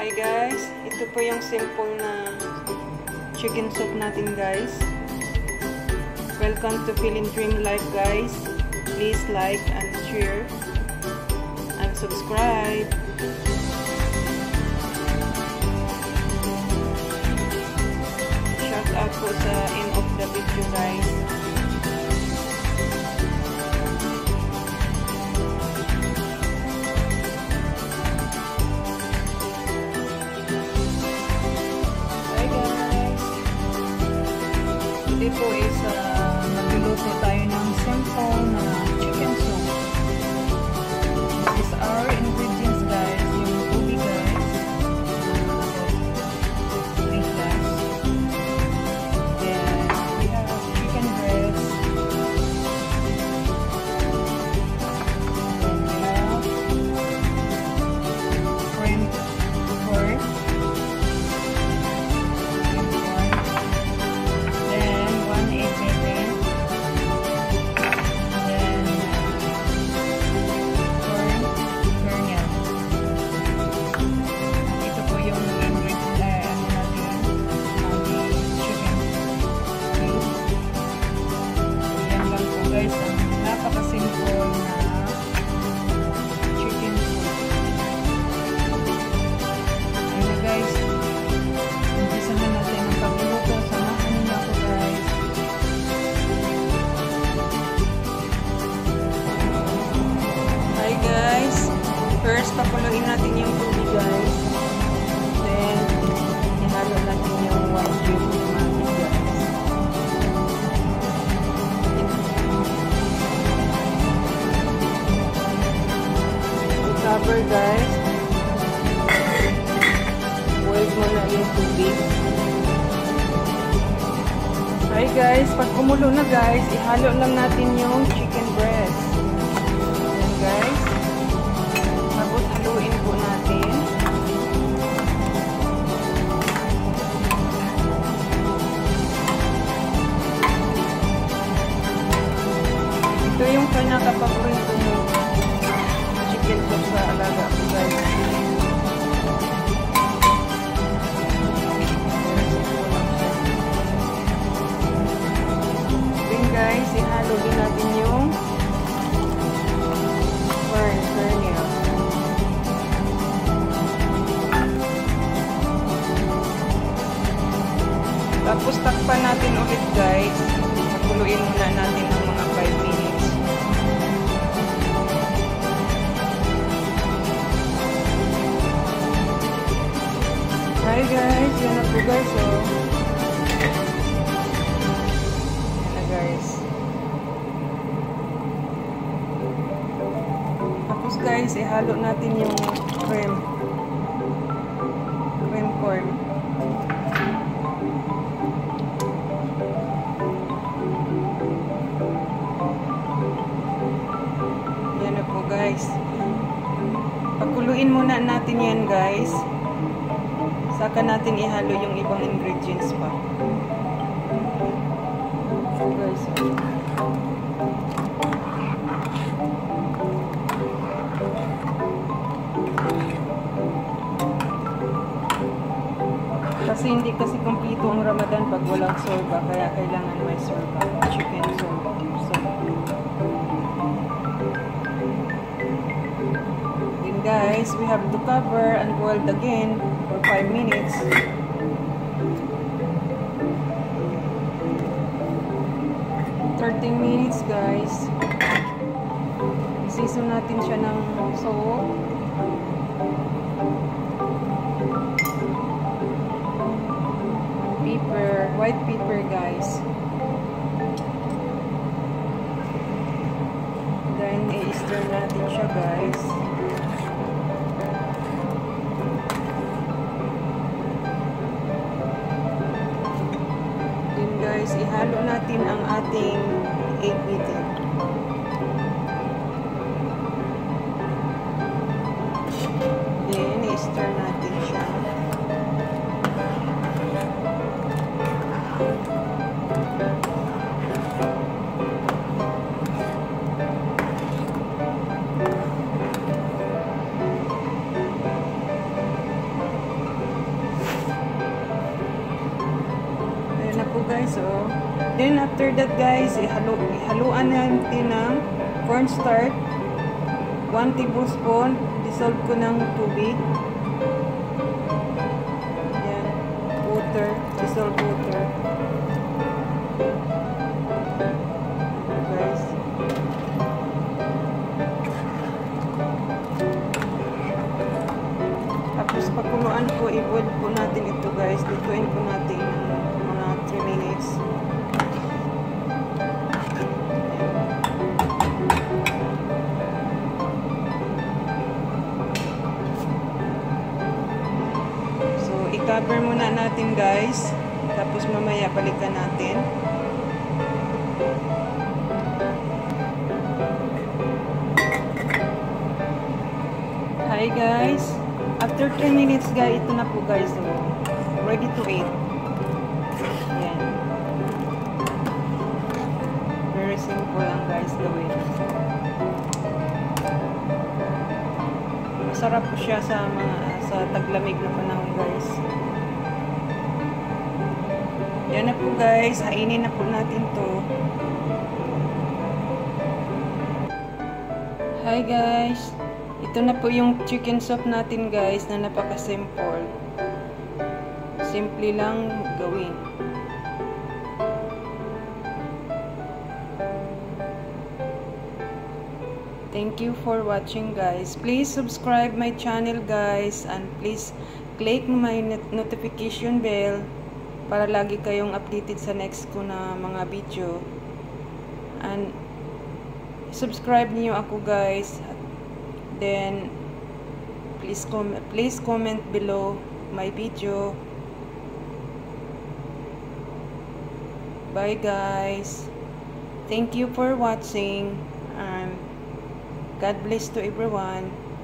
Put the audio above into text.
Okay guys, ito po yung simple na chicken soup natin guys. Welcome to Feeling Dream Life guys. Please like and share and subscribe. Shout out po sa end of the video guys. Today po is magluluto tayo ng simple na chicken soup. This is our ingredients guys. Yung tubig guys. 3 glass. Then we have chicken breast. Then we have shrimp pork. Guys, napaka-simple na chicken soup. Ayun na guys, umpisa na natin ang pagluluto. Samahan niyo ako guys. Hi guys, first pakuluin natin yung tubig guys. Then, ihalo natin yung 1 cube natin guys. Cover guys. Boil mo na yung tubig. Hi guys, pag kumulo na guys, ihalo lang natin yung chicken breast. Ayan guys. Tapos haluin po natin. Ito yung pinaka-paborito nyo chicken soup sa alaga ko guys. Then guys, ihalo din natin yung kernel. Tapos takpan natin ulit guys. Pakuluin muna natin ng mga 5 minutes. Hi guys, yan na po guys oh. Yan na guys. Tapos guys, ihalo natin yung cream corn. Yan na po guys. Pakuluin muna natin yan guys. Saka natin ihalo yung ibang ingredients pa. So guys. Kasi hindi kasi kompleto ang Ramadan pag walang sorba. Kaya kailangan may sorba. Chicken sorba. Then guys, we have to cover and boil again for 5 minutes. Minutes guys. Season natin siya ng salt. Pepper, white pepper guys. Then i-stir natin siya guys. Then guys, ihalo natin ang ating egg beater. Then i-stir natin siya. after that guys, haluan natin ng cornstarch. 1 tablespoon. Dissolve ko ng tubig. Yan. Water. Dissolve water. Guys. Tapos pakuluan po, i-boil po natin ito guys. Lutuin po natin mga 3 minutes. So, i-cover muna natin guys. Tapos mamaya balikan natin. Hi guys. After 3 minutes guys, ito na po guys. So, ready to eat. Yan. Very simple lang guys gawin. Masarap po siya sa taglamig na panahon guys. Yan na po guys. Hainin na po natin to. Hi guys. Ito na po yung chicken soup natin guys na napaka-simple. Simple lang gawin. Thank you for watching guys. Please subscribe my channel guys and please click my notification bell para lagi kayong updated sa next ko na mga video. And subscribe niyo ako guys. Then please comment below my video. Bye guys. Thank you for watching. God bless to everyone.